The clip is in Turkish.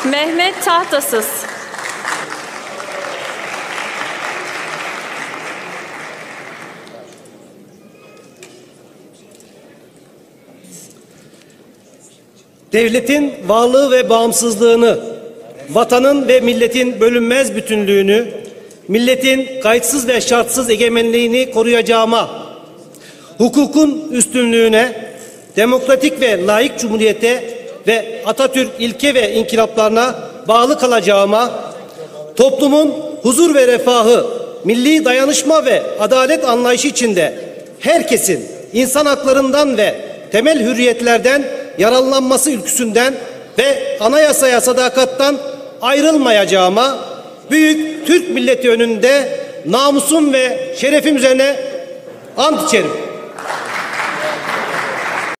Mehmet Tahtasız. Devletin varlığı ve bağımsızlığını, vatanın ve milletin bölünmez bütünlüğünü, milletin kayıtsız ve şartsız egemenliğini koruyacağıma, hukukun üstünlüğüne, demokratik ve layık cumhuriyete ve Atatürk ilke ve inkılaplarına bağlı kalacağıma, toplumun huzur ve refahı, milli dayanışma ve adalet anlayışı içinde herkesin insan haklarından ve temel hürriyetlerden yararlanması ülküsünden ve anayasaya sadakattan ayrılmayacağıma, büyük Türk milleti önünde namusum ve şerefim üzerine ant içerim.